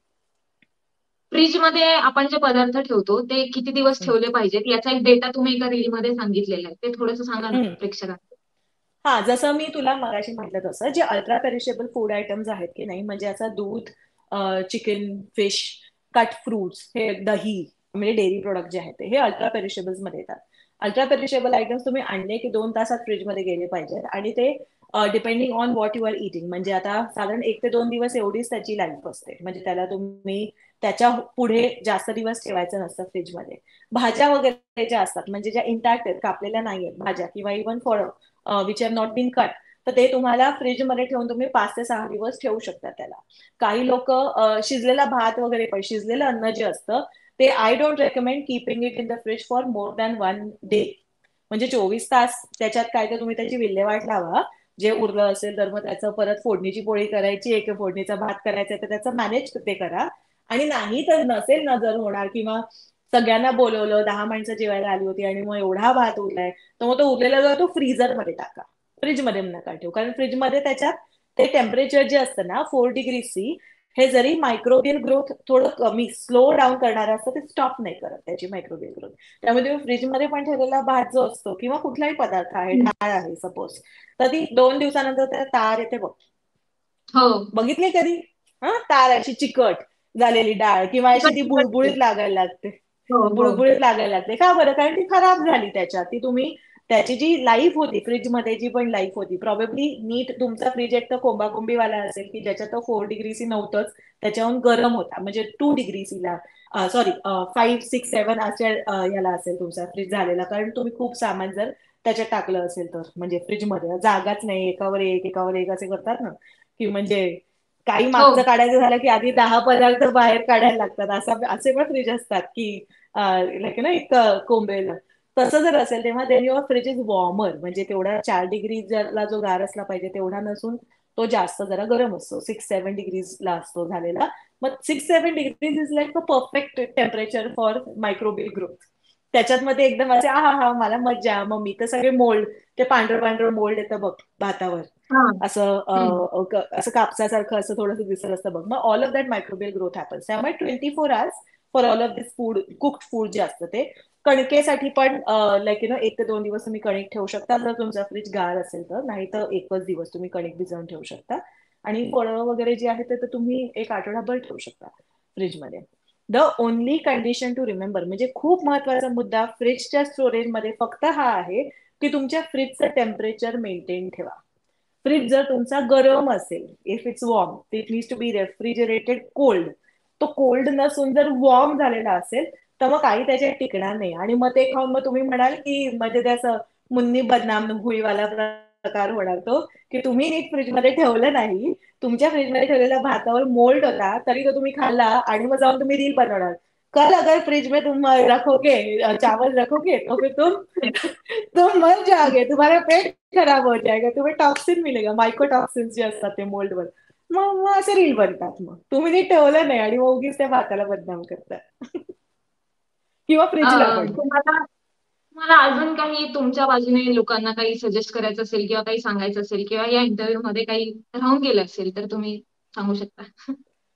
फ्रीज मध्ये आपण जे पदार्थ ठेवतो ते किती दिवस हम्म. ठेवले पाहिजेत याचा एक डेटा तुम्ही एका रील मध्ये सांगितलेला आहे, ते थोडंसं सांगा ना हम्म. प्रेक्षकांना. हा, जसं मी तुला मगाशी म्हटलं तसं, जे अल्ट्रा पेरिशेबल फूड आयटम्स आहेत की नाही, म्हणजे असं दूध, चिकन, फिश, कट फ्रुट्स, हे दही, म्हणजे डेअरी प्रोडक्ट जे आहेत हे अल्ट्रा पेरिशेबल्स मध्ये येतात. अल्ट्रा पेरिशेबल आयटम्स तुम्ही आणले की 2 तासात फ्रीजमध्ये गेले पाहिजेत. आणि ते depending on what you are eating, म्हणजे आता साधारण 1 ते 2 दिवस एवढीच त्याची लाईफ असते. म्हणजे त्याला तुम्ही त्याच्या पुढे जास्त दिवस ठेवायचं नसतं फ्रीजमध्ये. भाज्या वगैरे ज्या असतात, म्हणजे ज्या इंटॅक्ट आहेत, कापलेल्या नाहीयेत भाज्या किंवा इव्हन फळं, which are not been cut, तर ते तुम्हाला फ्रीजमध्ये ठेवून तुम्ही 5 ते 6 दिवस ठेवू शकता त्याला. काही लोक शिजलेला भात वगैरे, पण शिजलेलं अन्न जे असतं ते I don't recommend keeping it in the fridge for more than 1 day. म्हणजे 24 तास त्याच्यात काय तर तुम्ही त्याची विल्हेवाट लावा. जे उरलं असेल तर मग त्याचं परत फोडणीची पोळी करायची आहे किंवा फोडणीचा भात करायचा आहे, तर त्याचं मॅनेज ते करा. आणि नाही तर नसेल ना जर होणार, किंवा सगळ्यांना बोलवलं, 10 माणसं जेवायला आली होती आणि मग एवढा भात उरलाय, तर मग तो उरलेला जो आहे तो फ्रीझरमध्ये टाका. फ्रीजमध्ये नका ठेवू, कारण फ्रीजमध्ये त्याच्यात ते टेम्परेचर जे असतं ना 4 डिग्री सी, हे जरी मायक्रोबियल ग्रोथ थोडं कमी स्लो डाऊन करणार असतं, ते स्टॉप नाही करत त्याची मायक्रोबियल ग्रोथ. त्यामुळे तुम्ही फ्रीजमध्ये पण ठेवलेला भात जो असतो किंवा कुठलाही पदार्थ आहे, हम्म. डाळ आहे सपोज, तर ती 2 दिवसानंतर त्याला तार येते बघ. हो. बघितली कधी? हा, तार अशी चिकट झालेली डाळ किंवा अशी तिखट ती तिखट बुळबुळीत तिखट. लागायला लागते. हो हो. बुळबुळीत लागायला लागते का बरं? कारण ती खराब झाली त्याच्यात. ती तुम्ही त्याची जी लाईफ होती फ्रीजमध्ये, जी पण लाईफ होती, प्रॉबेबली नीट तुमचा फ्रीज एक तर कोंबाकोंबीवाला असेल की ज्याच्यात 4 डिग्री सी नव्हतंच, त्याच्याहून गरम होता, म्हणजे 2 डिग्री सीला, सॉरी 5, 6, 7 अशा याला असेल तुमचा फ्रीज झालेला. कारण तुम्ही खूप सामान जर त्याच्यात टाकलं असेल तर, म्हणजे फ्रीजमध्ये जागाच नाही, एकावर एक एकावर एक असे करतात ना, की म्हणजे काही हो. मागचं काढायचं झालं की आधी 10 पदार्थ बाहेर काढायला लागतात, असे पण फ्रीज असतात की लाईक ना एक कोंबेल. तसं जर असेल तेव्हा then your fridge is warmer, म्हणजे तेवढा 4 डिग्रीला जो गार असला पाहिजे तेवढा नसून तो जास्त जरा गरम असतो, 6-7 डिग्रीजला असतो झालेला. मग 6-7 degrees is like a perfect temperature for microbial growth. त्याच्यात मध्ये एकदम असे हा मला मज्जा, मग मी तर सगळे मोल्ड, ते पांढरं पांढरं मोल्ड येतं बघ भातावर, हा. असं हम्म. असं कापसासारखं असं थोडंसं दिसत असतं बघ, मग all of that microbial growth happens. त्यामुळे 24 hours for all of this food, cooked food जे असतं ते. कणकेसाठी पण लाईक 1 ते 2 दिवस तुम्ही कणिक ठेवू शकता जर तुमचा फ्रीज गार असेल तर, नाही तर एकच दिवस तुम्ही कणिक भिजवून ठेवू शकता. आणि फळं वगैरे जे आहेत ते तर तुम्ही एक आठवडाभर ठेवू शकता फ्रीजमध्ये. The only condition to remember, म्हणजे खूप महत्वाचा मुद्दा फ्रीजच्या स्टोरेजमध्ये फक्त हा आहे की तुमच्या फ्रीजचं टेम्परेचर मेंटेन ठेवा. फ्रीज जर तुमचा गरम असेल, if it's warm, it needs to be refrigerated cold. तो कोल्ड नसून जर वॉर्म झालेला असेल तर मग काही त्याच्यात टिकणार नाही, आणि मग ते खाऊन मग तुम्ही म्हणाल की म्हणजे ते असं मुन्नी बदनाम हुईवाला प्रकार होणार तो, की तुम्ही नीट फ्रीजमध्ये ठेवलं नाही, तुमच्या फ्रीजमध्ये ठेवलेल्या भातावर मोल्ड होता तरी तो तुम्ही खाल्ला, आणि मग जाऊन तुम्ही रील बनवणार. कल अगर फ्रिज में तुम रखोगे चावल रखोगे तो फिर तुम मर जाओगे, तुम्हारा पेट खराब हो जाएगा, तुम्हें टॉक्सिन मिलेगा, मायकोटॉक्सिन जे असतात ते मोल्डवर. मग असे रील बनतात, मग तुम्ही नीट ठेवलं नाही आणि मग उगीच त्या भाताला बदनाम करतात. किंवा फ्रीजला पण. तुम्हाला तुम्हाला अजून काही तुमच्या बाजूने लोकांना काही सजेस्ट करायचं असेल किंवा काही सांगायचं असेल किंवा या इंटरव्ह्यू मध्ये काही राहून गेलं असेल तर तुम्ही सांगू शकता.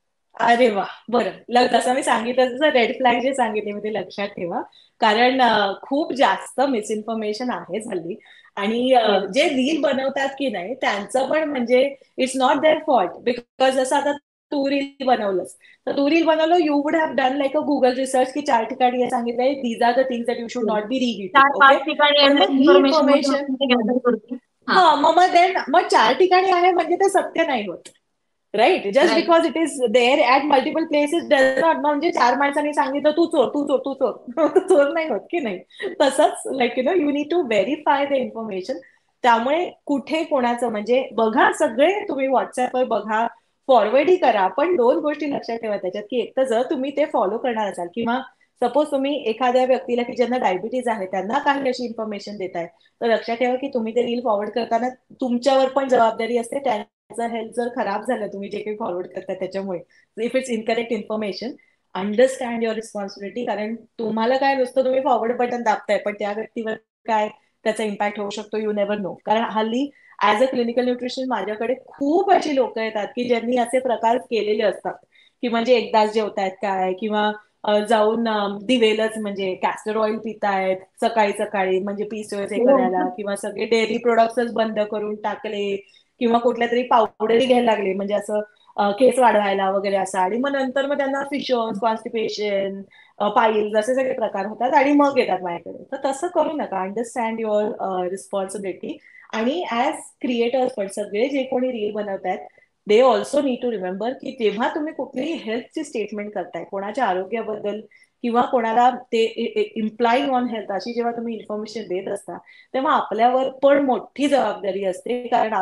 अरे वा, बरं. जसं मी सांगितलं तसं रेड फ्लॅग जे सांगितले मी ते लक्षात ठेवा, कारण खूप जास्त मिसइन्फॉर्मेशन आहे हल्ली. आणि येस. जे रील बनवतात की नाही त्यांचं पण म्हणजे it's not their fault, because जसं आता तू रील बनवलंस, तर तू रील बनवलं, you would have done like a Google research की 4 ठिकाणी हे सांगितलंय, these are the things that you should not be repeating. चार ओके. पाच ठिकाणी पण मग ही इन्फॉर्मेशन मधून इन्फॉर्मेशन, आपण ते गॅदर करतो. हा. हा मग 4 ठिकाणी आहे म्हणजे ते सत्य नाही होत. Right, just right. Because it is there at multiple places does not, म्हणजे 4 माणसांनी सांगितलं तू चोर तू चोर तू चोर, तो चोर नाही होत की नाही. तसंच like you need to verify the information. त्यामुळे कुठे कोणाचं म्हणजे बघा, सगळे तुम्ही व्हॉट्सअपवर बघा, फॉरवर्डही करा, पण 2 गोष्टी लक्षात ठेवा त्याच्यात, की एक तर जर तुम्ही ते फॉलो करणार असाल किंवा सपोज तुम्ही एखाद्या व्यक्तीला की ज्यांना डायबिटीज आहे त्यांना काही अशी इन्फॉर्मेशन देताय, तर लक्षात ठेवा की तुम्ही ते रील फॉरवर्ड करताना तुमच्यावर पण जबाबदारी असते. हेल्थ जर खराब झालं तुम्ही जे काही फॉरवर्ड करताय त्याच्यामुळे, if it's incorrect information, understand your responsibility. कारण तुम्हाला काय, नुसतं तुम्ही फॉरवर्ड बटन दाबताय पण त्या व्यक्तीवर काय त्याचा इम्पॅक्ट होऊ शकतो, यू नेव्हर नो. कारण हल्ली ऍज अ क्लिनिकल न्यूट्रिशन माझ्याकडे खूप अशी लोक येतात की ज्यांनी असे प्रकार केलेले असतात, की म्हणजे एकदाच जेवतायत काय, किंवा जाऊन दिवेलच म्हणजे कॅस्टर ऑइल पितायत सकाळी सकाळी म्हणजे पीसीओएस हे हो. करायला, किंवा सगळे डेअरी प्रोडक्ट्सच बंद करून टाकले, किंवा कुठल्या तरी पावडरी घ्यायला लागले म्हणजे असं केस वाढवायला वगैरे असं, आणि मग नंतर मग त्यांना फिशर्स, कॉन्स्टिपेशन, पाईल्स असे सगळे प्रकार होतात आणि मग येतात माझ्याकडे. तर तसं करू नका, अंडरस्टँड युअर रिस्पॉन्सिबिलिटी. आणि ऍज क्रिएटर्स पण सगळे जे कोणी रील बनवत आहेत, they also need to remember की जेव्हा तुम्ही कुठलीही हेल्थची स्टेटमेंट करताय कोणाच्या आरोग्याबद्दल, किंवा कोणाला ते इम्प्लाइंग ऑन हेल्थ अशी जेव्हा तुम्ही इन्फॉर्मेशन देत असता, तेव्हा आपल्यावर पण मोठी जबाबदारी असते. कारण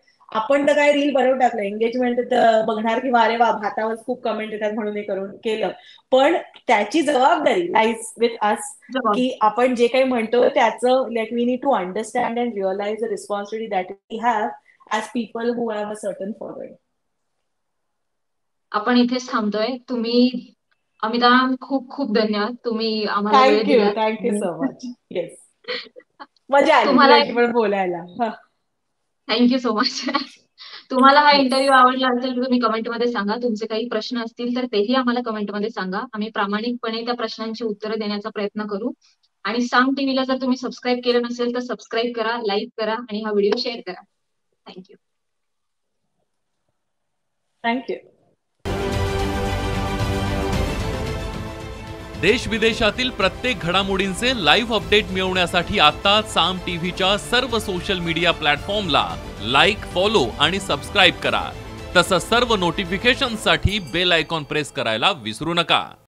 आपण तर काय रील बनवून टाकलं, एंगेजमेंट बघणार किंवा अरे वा भातावर खूप कमेंट येतात म्हणून हे करून केलं, पण त्याची जबाबदारी लाईज विथ अस, जबाब. की आपण जे काही म्हणतो त्याचं like we need to understand and realize the responsibility that we have as people who have a certain forward. आपण इथेच थांबतोय. अमिता मॅम, खूप खूप धन्यवाद, तुम्ही आम्हाला वेळ थँक्यू दिलात. So much. येस, मजा आली तुम्हाला तुझ्याशी पण बोलायला. Thank you so much. तुम्हाला हा येस, इंटरव्ह्यू आवडला असेल तर तुम्ही कमेंटमध्ये सांगा. तुमचे काही प्रश्न असतील तर तेही आम्हाला कमेंटमध्ये सांगा. आम्ही प्रामाणिकपणे त्या प्रश्नांची उत्तरं देण्याचा प्रयत्न करू. आणि साम टीव्हीला जर तुम्ही सबस्क्राईब केलं नसेल तर सबस्क्राईब करा, लाईक करा आणि हा व्हिडिओ शेअर करा. थँक्यू. थँक्यू. देश विदेशातील प्रत्येक घडामोडींचे लाईव्ह अपडेट मिळवण्यासाठी आता साम टीव्हीच्या सर्व सोशल मीडिया प्लॅटफॉर्मला लाईक, फॉलो आणि सबस्क्राईब करा. तसंच सर्व नोटिफिकेशनसाठी बेल आयकॉन प्रेस करायला विसरू नका.